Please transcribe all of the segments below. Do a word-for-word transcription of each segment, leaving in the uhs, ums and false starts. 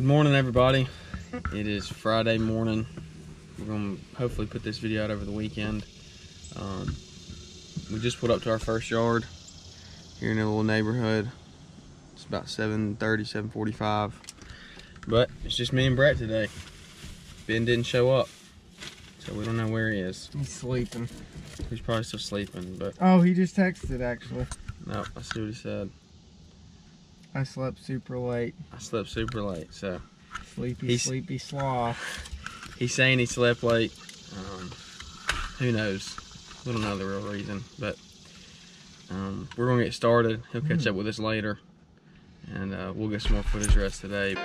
morning, everybody. It is Friday morning. We're gonna hopefully put this video out over the weekend. Um, we just pulled up to our first yard here in a little neighborhood. It's about seven thirty, seven forty-five, but it's just me and Brett today. Ben didn't show up, so we don't know where he is. He's sleeping. He's probably still sleeping, but oh, he just texted actually. no, I see what he said. I slept super late. I slept super late, so Sleepy, he's, sleepy sloth. He's saying he slept late. Um, who knows? We don't know the real reason, but um, we're gonna get started. He'll catch mm. up with us later, and uh, we'll get some more footage the rest today.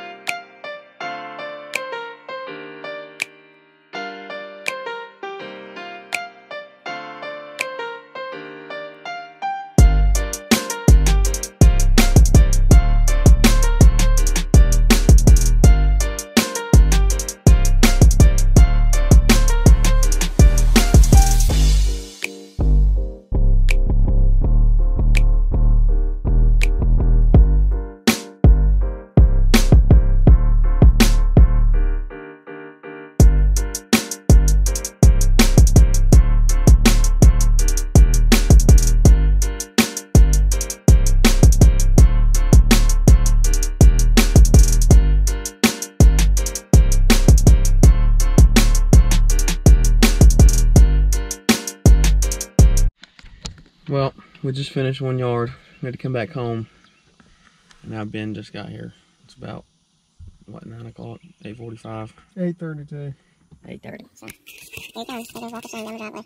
Well, we just finished one yard. We had to come back home. Now Ben just got here. It's about, what, nine o'clock? eight forty-five? eight thirty-two. eight thirty. So, there you go. There goes Walker Shine down the driveway.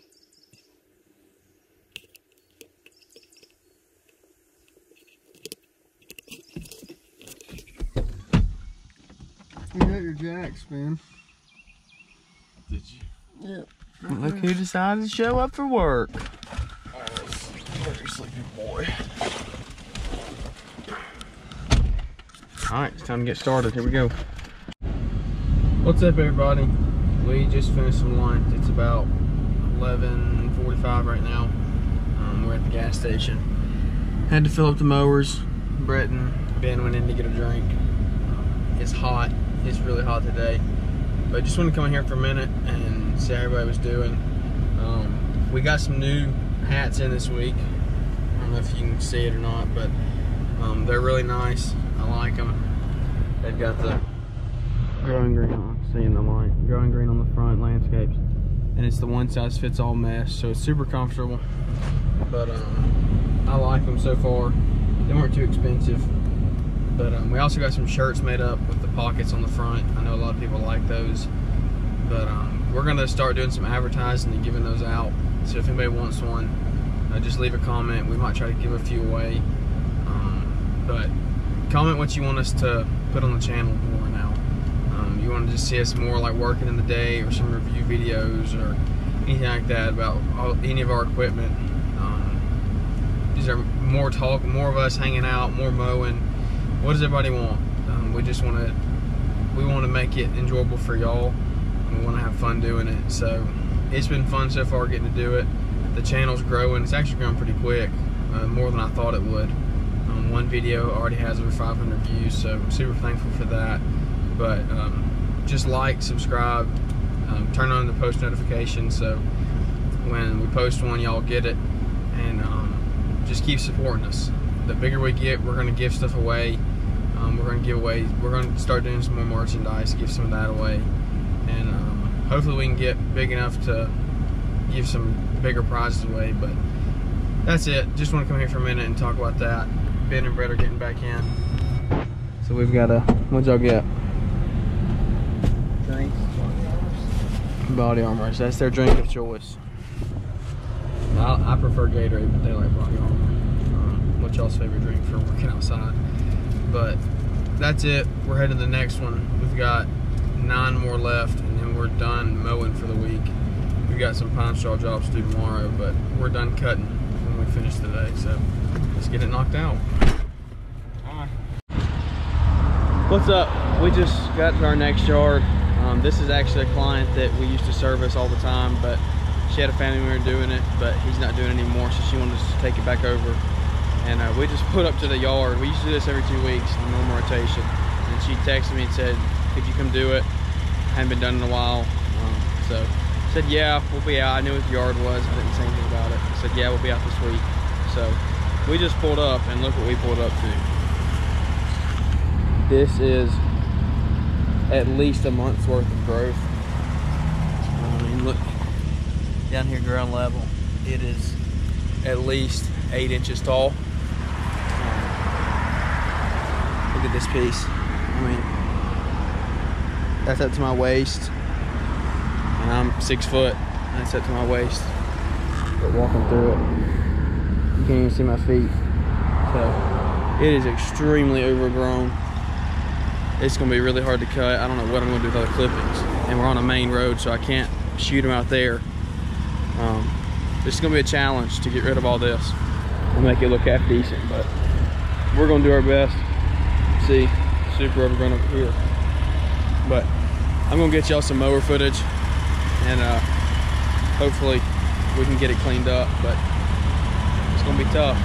You got your jacks, man. Did you? Yep. Look who decided to show up for work. Where's your sleepy boy? Alright, it's time to get started. Here we go. What's up, everybody? We just finished some lunch. It's about eleven forty-five right now. Um, we're at the gas station. Had to fill up the mowers. Brett and Ben went in to get a drink. It's hot. It's really hot today. But I just wanted to come in here for a minute and see how everybody was doing. Um, we got some new hats in this week. I don't know if you can see it or not, but um, they're really nice. I like them. They've got the growing green on, seeing the light, growing green on the front, landscapes, and it's the one size fits all mesh, so it's super comfortable. But um, I like them so far. They weren't too expensive. But um, we also got some shirts made up with the pockets on the front. I know a lot of people like those. But um, we're gonna start doing some advertising and giving those out. So if anybody wants one, uh, just leave a comment. We might try to give a few away. Um, but comment what you want us to put on the channel more now. Um, you want to just see us more like working in the day, or some review videos, or anything like that about all, any of our equipment. Um, these are more talk, more of us hanging out, more mowing. What does everybody want? Um, we just want to, we want to make it enjoyable for y'all. We want to have fun doing it. So it's been fun so far getting to do it. The channel's growing. It's actually growing pretty quick, uh, more than I thought it would. Um, one video already has over five hundred views, so I'm super thankful for that. But um, just like, subscribe, um, turn on the post notifications so when we post one, y'all get it, and um, just keep supporting us. The bigger we get, we're going to give stuff away. Um, we're going to give away, we're going to start doing some more merchandise, give some of that away. And um, hopefully we can get big enough to give some bigger prizes away. But that's it. Just want to come here for a minute and talk about that. Ben and Brett are getting back in. So we've got a, what'd y'all get? Drinks. Body armor. So that's their drink of choice. I, I prefer Gatorade, but they like body armor. Um, what's y'all's favorite drink for working outside? But that's it. We're heading to the next one. We've got nine more left, and then we're done mowing for the week. We've got some pine straw jobs to do tomorrow, but we're done cutting when we finish today. So let's get it knocked out. Hi. What's up? We just got to our next yard. Um, this is actually a client that we used to service all the time, but she had a family member doing it, but he's not doing it anymore, so she wanted us to take it back over. And uh, we just put up to the yard. We used to do this every two weeks in normal rotation. and she texted me and said, could you come do it? Hadn't been done in a while. Um, so I said, yeah, we'll be out. I knew what the yard was. I didn't say anything about it. I said, yeah, we'll be out this week. So we just pulled up, and look what we pulled up to. This is at least a month's worth of growth. I mean, look down here, ground level. It is at least eight inches tall. Um, look at this piece. I mean, that's up to my waist, and I'm six foot. That's up to my waist. But walking through it, you can't even see my feet. So it is extremely overgrown. It's gonna be really hard to cut. I don't know what I'm gonna do with other clippings. And we're on a main road, so I can't shoot them out there. Um, it's gonna be a challenge to get rid of all this and make it look half decent, but we're gonna do our best. See, super overgrown over here. But I'm gonna get y'all some mower footage, and uh, hopefully we can get it cleaned up, but it's gonna be tough.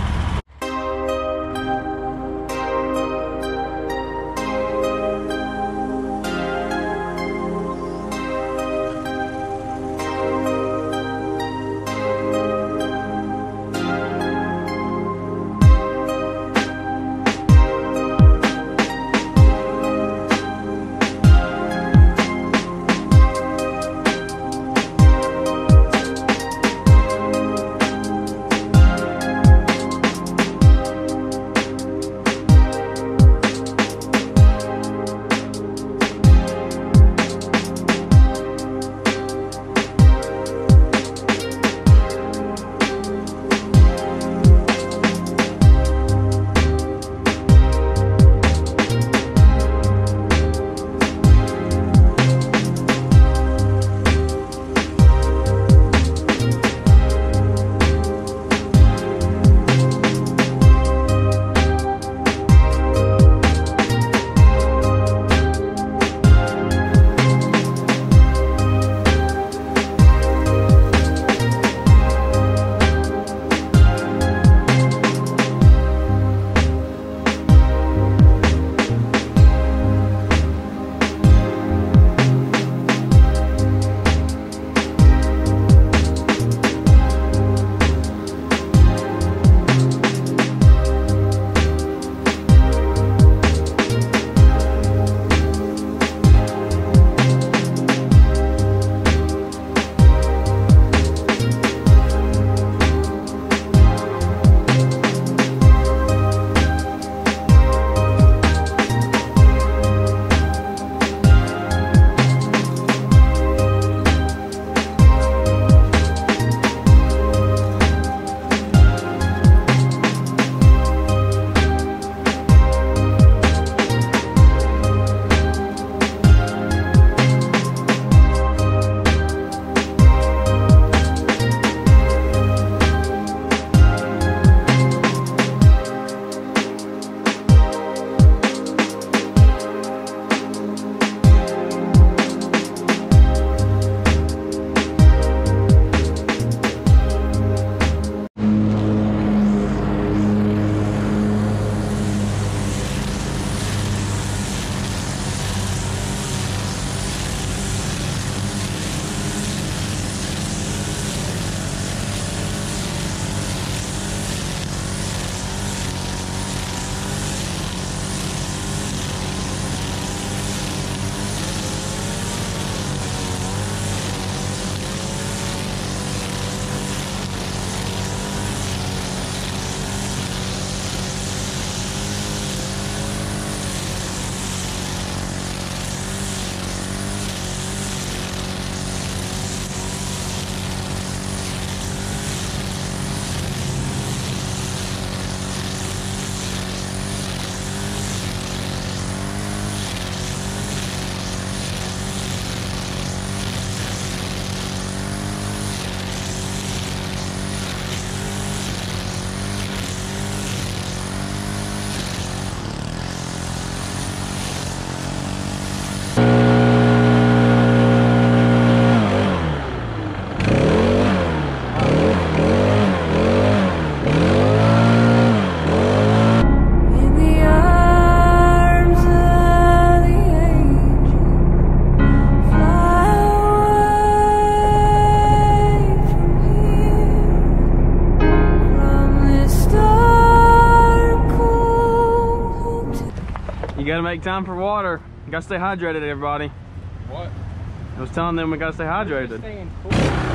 gotta make time for water. You gotta stay hydrated, everybody. What? I was telling them we gotta stay hydrated. Staying cool.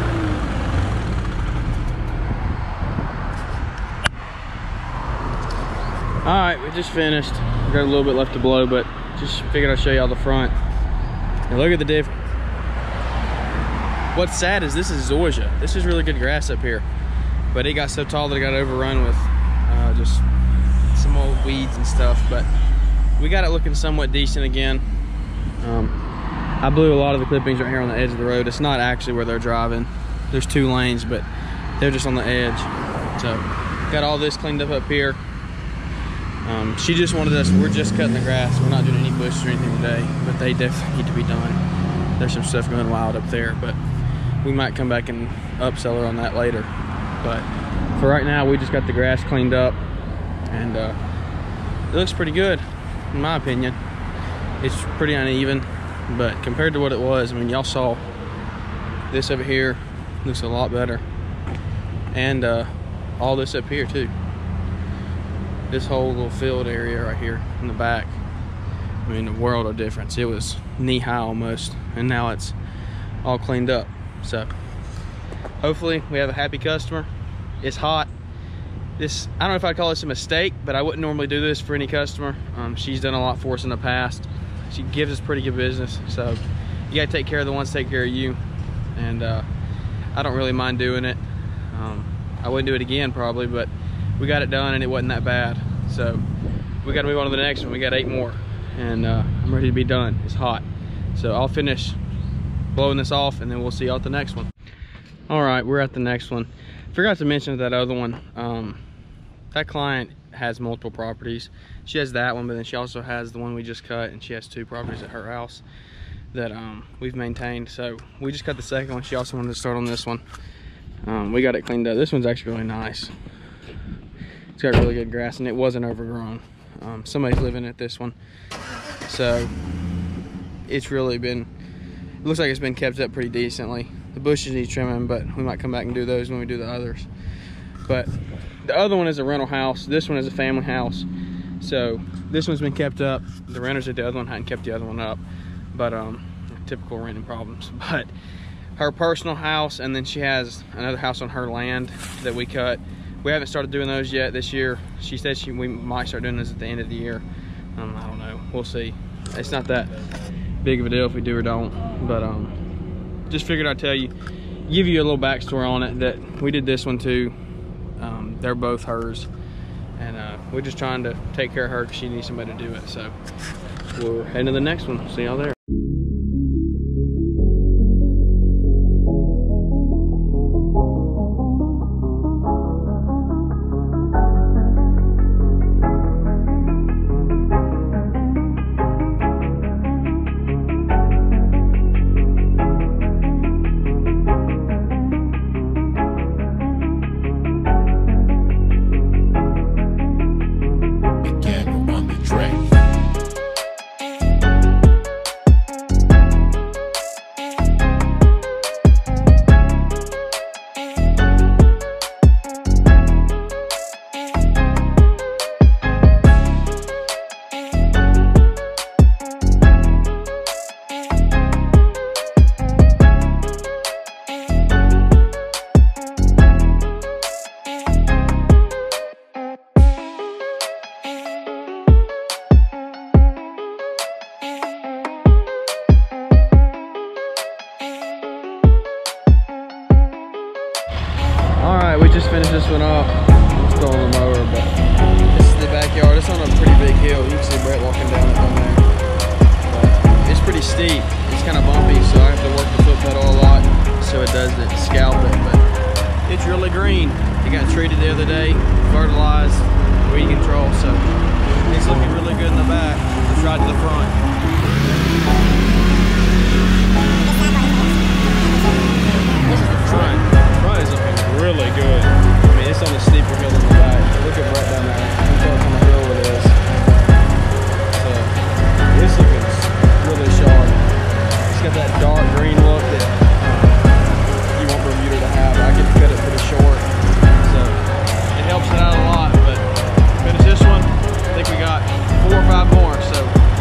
All right, we just finished. We got a little bit left to blow, but just figured I'd show y'all the front. And look at the diff. What's sad is this is zoysia. This is really good grass up here, but it got so tall that it got overrun with uh, just some old weeds and stuff. But we got it looking somewhat decent again. Um, I blew a lot of the clippings right here on the edge of the road. It's not actually where they're driving. There's two lanes, but they're just on the edge. So got all this cleaned up up here. Um, she just wanted us, we're just cutting the grass. We're not doing any bushes or anything today, but they definitely need to be done. There's some stuff going wild up there, but we might come back and upsell her on that later. But for right now, we just got the grass cleaned up, and uh, it looks pretty good, in my opinion. It's pretty uneven, but compared to what it was, I mean, y'all saw this over here looks a lot better. And uh, all this up here too. This whole little field area right here in the back, I mean, a world of difference. It was knee-high almost, and now it's all cleaned up. So hopefully we have a happy customer. It's hot. This, I don't know if I'd call this a mistake, but I wouldn't normally do this for any customer. Um, she's done a lot for us in the past. She gives us pretty good business, so you gotta take care of the ones that take care of you. And uh, I don't really mind doing it. Um, I wouldn't do it again probably, but we got it done and it wasn't that bad. So we got to move on to the next one. We got eight more, and uh, I'm ready to be done. It's hot. So I'll finish blowing this off and then we'll see y'all at the next one. All right, we're at the next one. Forgot to mention that other one. Um, that client has multiple properties. She has that one, but then she also has the one we just cut, and she has two properties at her house that um, we've maintained. So we just cut the second one. She also wanted to start on this one. Um, we got it cleaned up. This one's actually really nice. It's got really good grass, and it wasn't overgrown. Um, somebody's living at this one, so it's really been, it looks like it's been kept up pretty decently. The bushes need trimming, but we might come back and do those when we do the others. But the other one is a rental house. This one is a family house. So this one's been kept up. The renters at the other one hadn't kept the other one up, but um, typical renting problems. But her personal house, and then she has another house on her land that we cut. We haven't started doing those yet this year. She said she, we might start doing this at the end of the year. Um, I don't know, we'll see. It's not that big of a deal if we do or don't, but um, just figured I'd tell you, give you a little backstory on it, that we did this one too. Um, they're both hers, and uh, we're just trying to take care of her because she needs somebody to do it. So we're heading to the next one. See y'all there. Alright, we just finished this one off. I'm still on the mower, but this is the backyard. It's on a pretty big hill. You can see Brett walking down it from there. But it's pretty steep. It's kind of bumpy, so I have to work the foot pedal a lot so it doesn't scalp it. But it's really green. It got treated the other day, fertilized, weed control, so it's looking really good in the back. Let's ride to the front. This is the front. The front is looking really good. I mean, it's on the steeper hill in the back. Look at right down there. You can tell what kind of hill it is. So it's looking really sharp. It's got that dark green look that uh, you want Bermuda to have. I get to cut it pretty short, so it helps it out a lot. But finish this one. I think we got four or five more. So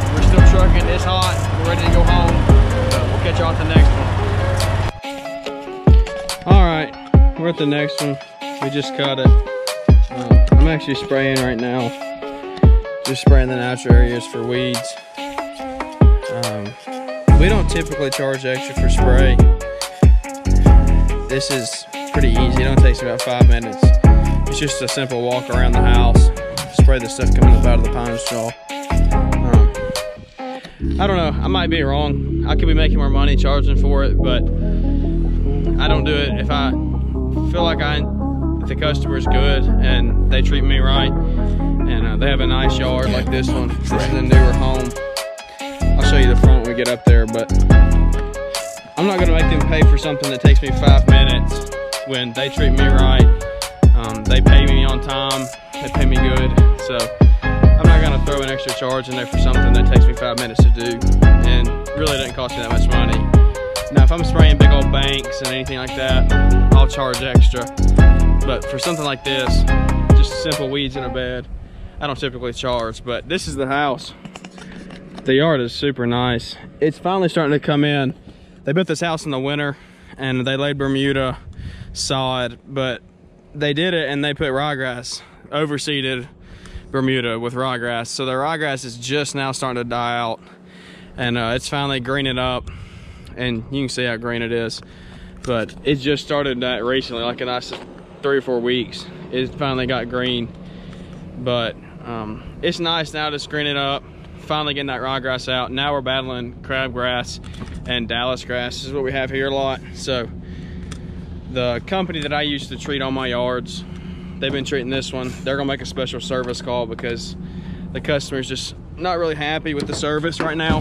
we're at the next one. We just cut it. Um, I'm actually spraying right now. Just spraying the natural areas for weeds. Um, we don't typically charge extra for spray. This is pretty easy. It only takes about five minutes. It's just a simple walk around the house. Spray the stuff coming up out of the pine straw. Um, I don't know. I might be wrong. I could be making more money charging for it, but I don't do it if I feel like I, if the customer's good and they treat me right, and uh, they have a nice yard like this one. This is a newer home. I'll show you the front when we get up there, but I'm not gonna make them pay for something that takes me five minutes when they treat me right. Um, they pay me on time, they pay me good, so I'm not gonna throw an extra charge in there for something that takes me five minutes to do and really doesn't cost me that much money. Now, if I'm spraying big old banks and anything like that, I'll charge extra. But for something like this, just simple weeds in a bed, I don't typically charge. But this is the house. The yard is super nice. It's finally starting to come in. They built this house in the winter and they laid Bermuda sod, but they did it and they put ryegrass, overseeded Bermuda with ryegrass. So the ryegrass is just now starting to die out, and uh, it's finally greening up. And you can see how green it is, but it just started that recently, like a nice three or four weeks. It finally got green, but um, it's nice now to screen it up, finally getting that ryegrass out. Now we're battling crabgrass and Dallas grass. This is what we have here a lot. So the company that I used to treat all my yards, they've been treating this one. They're gonna make a special service call because the customer's just not really happy with the service right now.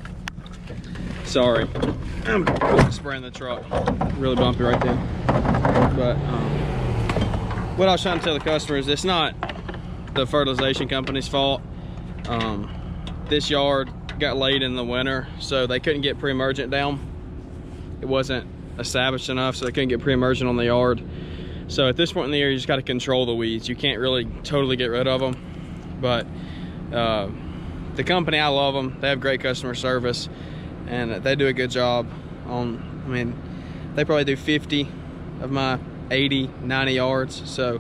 Sorry, I'm spraying the truck. Really bumpy right there. But um, what I was trying to tell the customer is it's not the fertilization company's fault. Um, this yard got laid in the winter, so they couldn't get pre-emergent down. It wasn't established enough, so they couldn't get pre-emergent on the yard. So at this point in the year, you just got to control the weeds. You can't really totally get rid of them. But uh, the company, I love them. They have great customer service, and they do a good job on, I mean, they probably do fifty of my eighty, ninety yards. So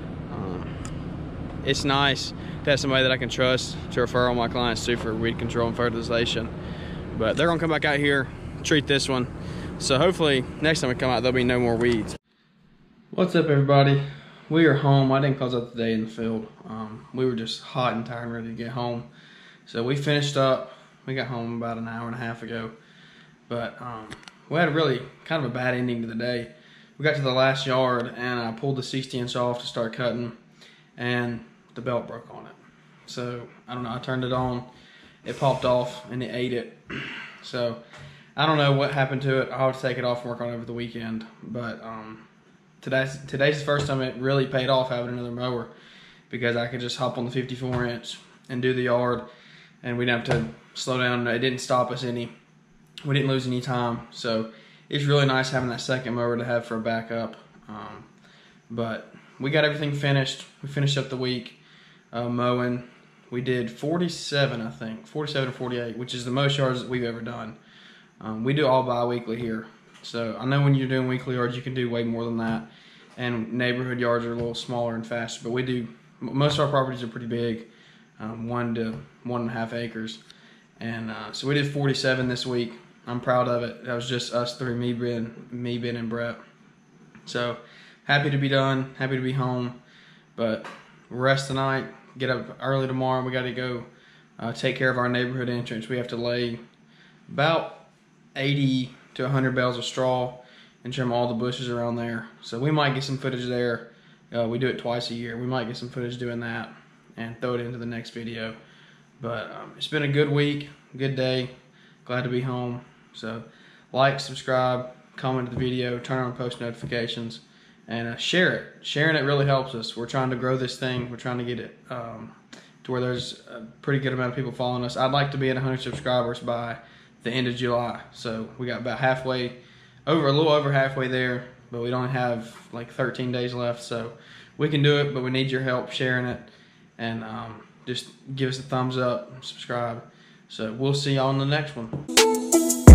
um, it's nice to have somebody that I can trust to refer all my clients to for weed control and fertilization. But they're gonna come back out here, treat this one. So hopefully next time we come out, there'll be no more weeds. What's up, everybody? We are home. I didn't close out the day in the field. Um, we were just hot and tired and ready to get home. So we finished up. We got home about an hour and a half ago. But um, we had a really kind of a bad ending to the day. We got to the last yard and I pulled the sixty inch off to start cutting, and the belt broke on it. So I don't know, I turned it on, it popped off and it ate it. So I don't know what happened to it. I'll have to take it off and work on it over the weekend. But um, today's, today's the first time it really paid off having another mower, because I could just hop on the fifty-four inch and do the yard and we didn't have to slow down. It didn't stop us any. We didn't lose any time. So it's really nice having that second mower to have for a backup. Um, but we got everything finished. We finished up the week uh, mowing. We did forty-seven, I think, forty-seven or forty-eight, which is the most yards that we've ever done. Um, we do all bi-weekly here. So I know when you're doing weekly yards, you can do way more than that. And neighborhood yards are a little smaller and faster, but we do, most of our properties are pretty big, um, one to one and a half acres. And uh, so we did forty-seven this week. I'm proud of it. That was just us three, me, Ben, me, Ben, and Brett. So happy to be done, happy to be home. But rest tonight, get up early tomorrow. We got to go uh, take care of our neighborhood entrance. We have to lay about eighty to a hundred bales of straw and trim all the bushes around there. So we might get some footage there. Uh, we do it twice a year. We might get some footage doing that and throw it into the next video. But um, it's been a good week, good day. Glad to be home. So like, subscribe, comment the video, turn on post notifications, and uh, share it. Sharing it really helps us. We're trying to grow this thing. We're trying to get it um, to where there's a pretty good amount of people following us. I'd like to be at one hundred subscribers by the end of July. So we got about halfway, over a little over halfway there, but we don't have like thirteen days left. So we can do it, but we need your help sharing it, and um, just give us a thumbs up, subscribe. So we'll see y'all in the next one.